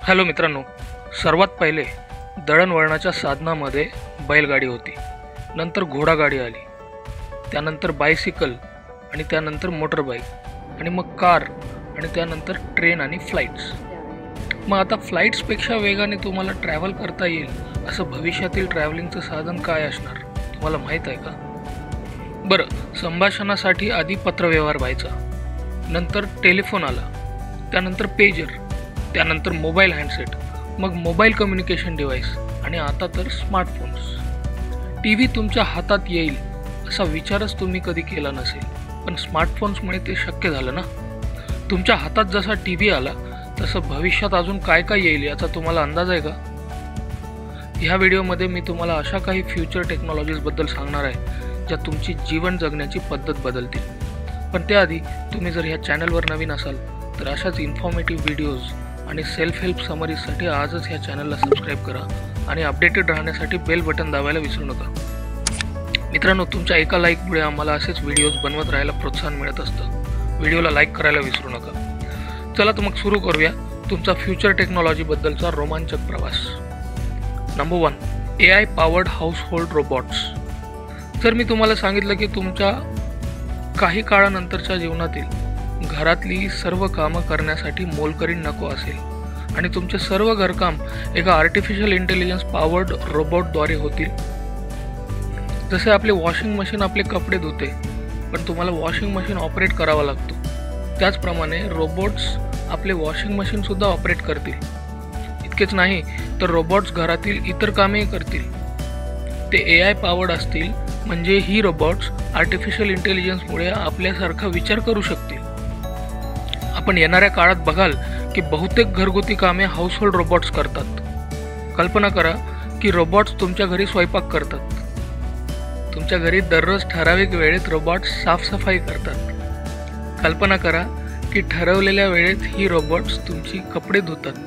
Hello मित्रांनो, सर्वात पहिले दळणवळणाच्या साधनामध्ये बैलगाडी होती, नंतर घोडागाडी आली, त्यानंतर बायसिकल आणि त्यानंतर मोटरबाईक आणि मग कार आणि त्यानंतर ट्रेन आणि फ्लाईट्स. मग आता फ्लाईट्सपेक्षा वेगाने तुम्हाला ट्रॅव्हल करता येईल असं भविष्यातील ट्रॅव्हलिंगचं साधन काय असणार तुम्हाला माहीत आहे का? बरं, संभाषणासाठी आधी पत्रव्यवहार व्हायचा, नंतर टेलिफोन आला, त्यानंतर पेजर, त्यानंतर मोबाईल हँडसेट, मग मोबाईल कम्युनिकेशन डिव्हाइस आणि आता तर स्मार्टफोन्स. टी व्ही तुमच्या हातात येईल असा विचारच तुम्ही कधी केला नसेल, पण स्मार्टफोन्समुळे ते शक्य झालं ना. तुमच्या हातात जसा टी व्ही आला तसं भविष्यात अजून काय काय येईल याचा तुम्हाला अंदाज आहे का? ह्या व्हिडिओमध्ये मी तुम्हाला अशा काही फ्युचर टेक्नॉलॉजीजबद्दल सांगणार आहे ज्या तुमची जीवन जगण्याची पद्धत बदलतील. पण त्याआधी तुम्ही जर ह्या चॅनलवर नवीन असाल तर अशाच इन्फॉर्मेटिव्ह व्हिडिओज आणि सेल्फ हेल्प समरीजसाठी आजच ह्या चॅनलला सबस्क्राईब करा आणि अपडेटेड राहण्यासाठी बेल बटन दाबायला विसरू नका. मित्रांनो, तुमच्या एका लाईकमुळे आम्हाला असेच व्हिडिओज बनवत राहायला प्रोत्साहन मिळत असतं. व्हिडिओला लाईक करायला विसरू नका. चला तर मग सुरू करूया तुमचा फ्युचर टेक्नॉलॉजीबद्दलचा रोमांचक प्रवास. Number 1, AI powered household robots. जर मी तुम्हाला सांगितलं की तुमच्या काही काळानंतरच्या जीवनातील घरातली सर्व कामं करण्यासाठी मोलकरीण नको असेल आणि तुमचे सर्व घरकाम एका आर्टिफिशियल इंटेलिजन्स पॉवर्ड रोबोटद्वारे होतील. जसे आपले वॉशिंग मशीन आपले कपडे धुते, पण तुम्हाला वॉशिंग मशीन ऑपरेट करावा लागतो, त्याचप्रमाणे रोबोट्स आपले वॉशिंग मशीनसुद्धा ऑपरेट करतील. इतकेच नाही तर रोबोट्स घरातील इतर कामेही करतील. ते AI पॉवर्ड असतील, म्हणजे ही रोबोट्स आर्टिफिशियल इंटेलिजन्समुळे आपल्यासारखा विचार करू शकतील. आपण येणाऱ्या काळात बघाल की बहुतेक घरगुती कामे हाऊसहोल्ड रोबोट्स करतात. कल्पना करा की रोबोट्स तुमच्या घरी स्वयंपाक करतात. तुमच्या घरी दररोज ठराविक वेळेत रोबोट्स साफसफाई करतात. कल्पना करा की ठरवलेल्या वेळेत ही रोबोट्स तुमची कपडे धुतात.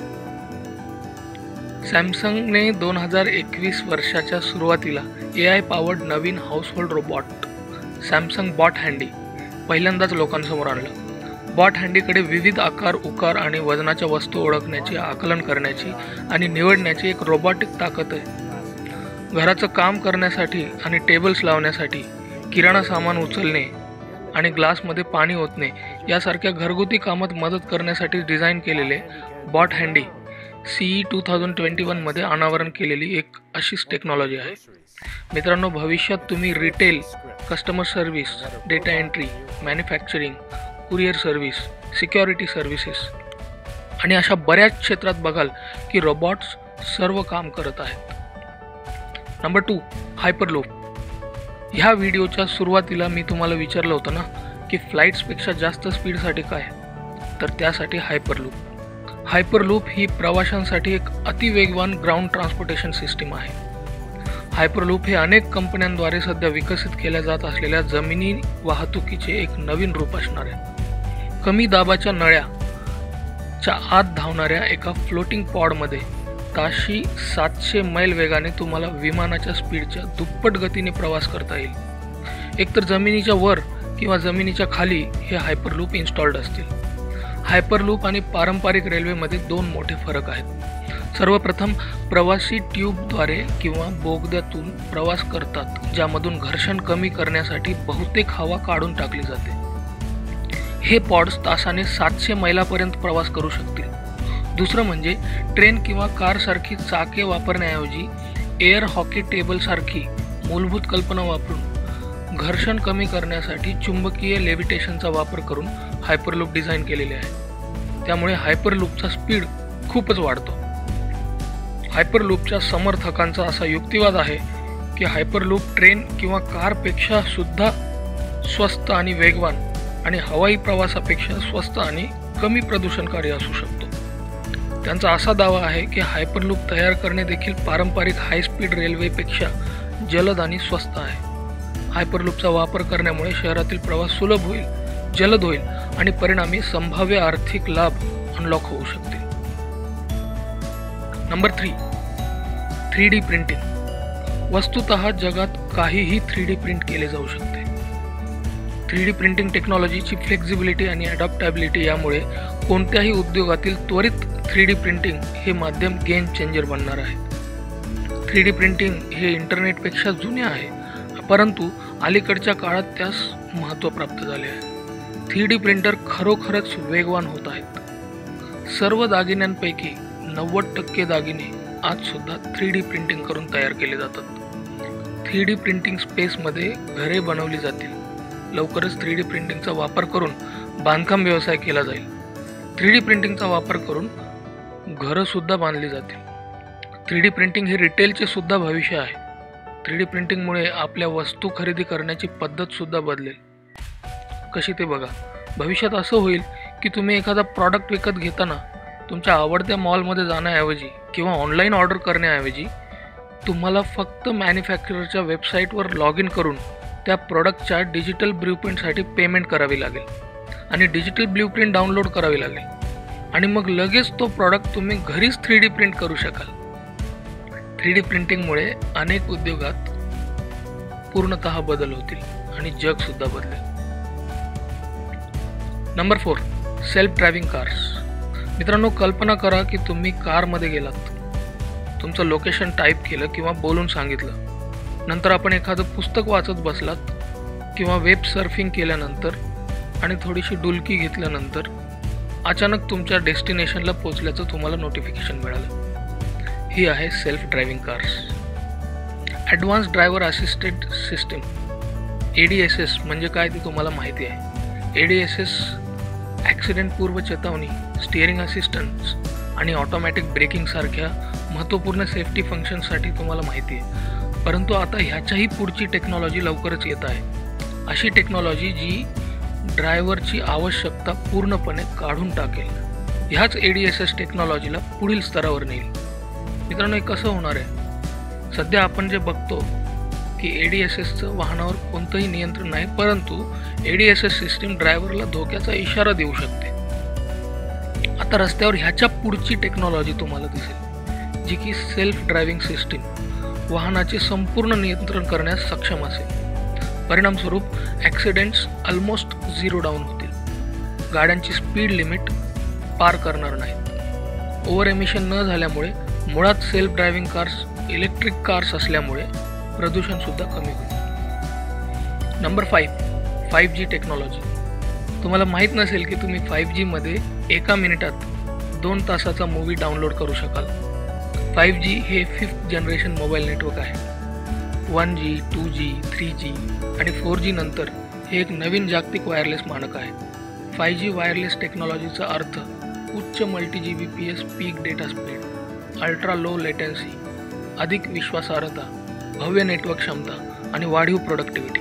सॅमसंगने 2021 वर्षाच्या सुरुवातीला AI पॉवर्ड नवीन household robot Samsung bot handy पहिल्यांदाच लोकांसमोर आणलं. बॉट हँडीकडे विविध आकार, उकार आणि वजनाच्या वस्तू ओळखण्याची, आकलन करण्याची आणि निवडण्याची एक रोबोटिक ताकद आहे. घराचं काम करण्यासाठी आणि टेबल्स लावण्यासाठी, किराणा सामान उचलणे आणि ग्लासमध्ये पाणी ओतणे यासारख्या घरगुती कामात मदत करण्यासाठी डिझाईन केलेले बॉट हँडी CE 2021 मध्ये अनावरण केलेली एक अशीच टेक्नॉलॉजी आहे. मित्रांनो, भविष्यात तुम्ही retail, customer service, data entry, manufacturing, courier service, security services आणि अशा बऱ्याच क्षेत्रात बघाल की रोबोट्स सर्व काम करत आहेत. Number 2, hyperloop. ह्या व्हिडिओच्या सुरुवातीला मी तुम्हाला विचारलं होतं ना की फ्लाईट्सपेक्षा जास्त स्पीडसाठी काय, तर त्यासाठी हायपरलूप. हायपरलूप ही प्रवाशांसाठी एक अतिवेगवान ग्राउंड ट्रान्सपोर्टेशन सिस्टीम आहे. हायपरलूप हे अनेक कंपन्यांद्वारे सध्या विकसित केल्या जात असलेल्या जमिनी वाहतुकीचे एक नवीन रूप असणार आहे. कमी दाबाच्या नळ्याच्या आत धावणाऱ्या एका फ्लोटिंग पॉडमध्ये ताशी 700 मैल वेगाने तुम्हाला विमानाच्या स्पीडच्या दुप्पट गतीने प्रवास करता येईल. एकतर जमिनीच्या वर किंवा जमिनीच्या खाली हे हायपरलूप इन्स्टॉल्ड असतील. हायपरलूप आणि पारंपरिक रेल्वेमध्ये 2 मोठे फरक आहेत. सर्वप्रथम, प्रवासी ट्यूबद्वारे किंवा बोगद्यातून प्रवास करतात, ज्यामधून घर्षण कमी करण्यासाठी बहुतेक हवा काढून टाकली जाते. हे पॉड्स तासाने 700 मैलापर्यंत प्रवास करू शकतील. दुसरं म्हणजे ट्रेन किंवा कारसारखी चाके वापरण्याऐवजी एअर हॉकी टेबलसारखी मूलभूत कल्पना वापरून घर्षण कमी करण्यासाठी चुंबकीय लेव्हिटेशनचा वापर करून हायपरलूप डिझाईन केलेले आहे. त्यामुळे हायपरलूपचा स्पीड खूपच वाढतो. हायपरलूपच्या समर्थकांचा असा युक्तिवाद आहे की हायपरलूप ट्रेन किंवा कारपेक्षा सुद्धा स्वस्त आणि वेगवान आणि हवाई प्रवासापेक्षा स्वस्त आणि कमी प्रदूषणकारी असू शकतो. त्यांचा असा दावा आहे की हायपरलूप तयार करणे देखील पारंपरिक हायस्पीड रेल्वेपेक्षा जलद आणि स्वस्त आहे. हायपरलूपचा वापर करण्यामुळे शहरातील प्रवास सुलभ होईल, जलद होईल आणि परिणामी संभाव्य आर्थिक लाभ अनलॉक होऊ शकतील. Number 3, 3D printing. वस्तुतः जगात काहीही 3D प्रिंट केले जाऊ शकते. 3D प्रिंटिंग टेक्नॉलॉजीची फ्लेक्झिबिलिटी आणि अडॅप्टॅबिलिटी यामुळे कोणत्याही उद्योगातील त्वरित 3D प्रिंटिंग हे माध्यम गेम चेंजर बनणार आहे. 3D प्रिंटिंग हे इंटरनेटपेक्षा जुने आहे, परंतु अलीकडच्या काळात त्यास महत्त्व प्राप्त झाले आहे. 3D प्रिंटर खरोखरच वेगवान होत आहेत. सर्व दागिन्यांपैकी 90% दागिने आजसुद्धा 3D प्रिंटिंग करून तयार केले जातात. 3D प्रिंटिंग स्पेसमध्ये घरे बनवली जातील. लवकरच 3D प्रिंटिंगचा वापर करून बांधकाम व्यवसाय केला जाईल. 3D प्रिंटिंगचा वापर करून घरंसुद्धा बांधली जातील. 3D प्रिंटिंग हे रिटेलचे सुद्धा भविष्य आहे. 3D प्रिंटिंगमुळे आपल्या वस्तू खरेदी करण्याची पद्धतसुद्धा बदलेल. कशी ते बघा. भविष्यात असं होईल की तुम्ही एखादा प्रॉडक्ट विकत घेताना तुमच्या आवडत्या मॉलमध्ये जाण्याऐवजी किंवा ऑनलाईन ऑर्डर करण्याऐवजी तुम्हाला फक्त मॅन्युफॅक्चररच्या वेबसाईटवर लॉग इन करून त्या प्रॉडक्टच्या डिजिटल ब्ल्यूप्रिंटसाठी पेमेंट करावी लागेल आणि डिजिटल ब्ल्यूप्रिंट डाउनलोड करावी लागेल आणि मग लगेच तो प्रॉडक्ट तुम्ही घरीच 3D प्रिंट करू शकाल. 3D प्रिंटिंगमुळे अनेक उद्योगात पूर्णतः बदल होतील आणि जगसुद्धा बदलेल. Number 4, self driving cars. मित्रांनो, कल्पना करा की तुम्ही कारमध्ये गेलात, तुमचं लोकेशन टाईप केलं किंवा बोलून सांगितलं, नंतर आपण एखादं पुस्तक वाचत बसलात किंवा वेब सर्फिंग केल्यानंतर आणि थोडीशी डुलकी घेतल्यानंतर अचानक तुमच्या डेस्टिनेशनला पोचल्याचं तुम्हाला नोटिफिकेशन मिळालं. ही आहे self driving cars. Advance driver assisted system, ADASS म्हणजे काय ते तुम्हाला माहिती आहे. ADASS ॲक्सिडेंट पूर्व चेतावणी, स्टिअरिंग असिस्टन्स आणि ऑटोमॅटिक ब्रेकिंगसारख्या महत्त्वपूर्ण सेफ्टी फंक्शनसाठी तुम्हाला माहिती आहे. परंतु आता ह्याच्याही पुढची टेक्नॉलॉजी लवकरच येत आहे. अशी टेक्नॉलॉजी जी ड्रायव्हरची आवश्यकता पूर्णपणे काढून टाकेल. ह्याच ADASS टेक्नॉलॉजीला पुढील स्तरावर नेईल. मित्रांनो, हे कसं होणार आहे? सध्या आपण जे बघतो की ADASSचं वाहनावर कोणतंही नियंत्रण नाही, परंतु ADASS सिस्टीम ड्रायव्हरला धोक्याचा इशारा देऊ शकते. आता रस्त्यावर ह्याच्या पुढची टेक्नॉलॉजी तुम्हाला दिसेल, जी की सेल्फ ड्रायव्हिंग सिस्टीम वाहनाचे संपूर्ण नियंत्रण करण्यास सक्षम असेल. परिणामस्वरूप ॲक्सिडेंट्स ऑलमोस्ट 0 डाऊन होतील. गाड्यांची स्पीड लिमिट पार करणार नाहीत. ओव्हर एमिशन न झाल्यामुळे मुळात self driving cars electric cars असल्यामुळे प्रदूषणसुद्धा कमी होईल. Number 5G technology. तुम्हाला माहीत नसेल की तुम्ही 5Gमध्ये एका मिनिटात 2 तासाचा मूवी डाउनलोड करू शकाल. 5G हे 5th जनरेशन मोबाईल नेटवर्क आहे. 1G, 2G, 3G आणि 4G नंतर हे एक नवीन जागतिक वायरलेस मानक आहे. 5G वायरलेस टेक्नॉलॉजीचा अर्थ उच्च multi GBps peak data speed, ultra low latency, अधिक विश्वासार्हता, भव्य नेटवर्क क्षमता आणि वाढीव प्रोडक्टिव्हिटी.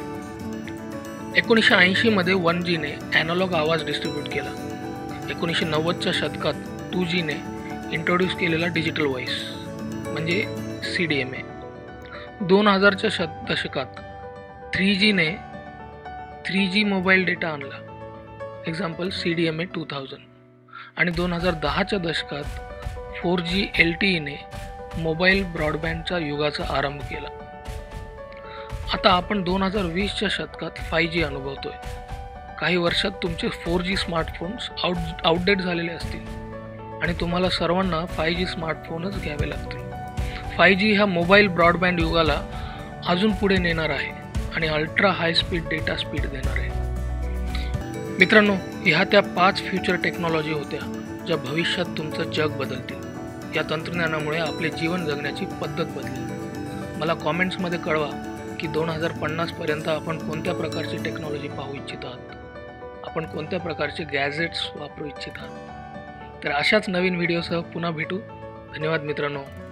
1980मध्ये 1Gने ॲनालॉग आवाज डिस्ट्रीब्यूट केला. 1990च्या शतकात 2Gने इंट्रोड्यूस केलेला डिजिटल व्हॉइस म्हणजे CDMA. 2000च्या दशकात 3Gने 3G मोबाईल डेटा आणला, एक्झाम्पल CDMA 2000. आणि 2010च्या दशकात 4G LTEने मोबाईल ब्रॉडबँडच्या युगाचा आरंभ केला. आता आपण 2020च्या शतकात 5G अनुभवतोय. काही वर्षात तुमचे 4G स्मार्टफोन्स आउटडेट झालेले असतील आणि तुम्हाला सर्वांना 5G स्मार्टफोनच घ्यावे लागतील. 5G ह्या मोबाईल ब्रॉडबँड युगाला अजून पुढे नेणार आहे आणि ultra high speed data speed देणार आहे. मित्रांनो, ह्या त्या 5 फ्युचर टेक्नॉलॉजी होत्या ज्या भविष्यात तुमचं जग बदलतील. या तंत्रज्ञानामुळे आपले जीवन जगण्याची पद्धत बदलेल. मला कॉमेंट्समध्ये कळवा की 2050पर्यंत आपण कोणत्या प्रकारची टेक्नॉलॉजी पाहू इच्छित आहात, आपण कोणत्या प्रकारचे गॅजेट्स वापरू इच्छित आहात. तर अशाच नवीन व्हिडिओसह पुन्हा भेटू. धन्यवाद मित्रांनो.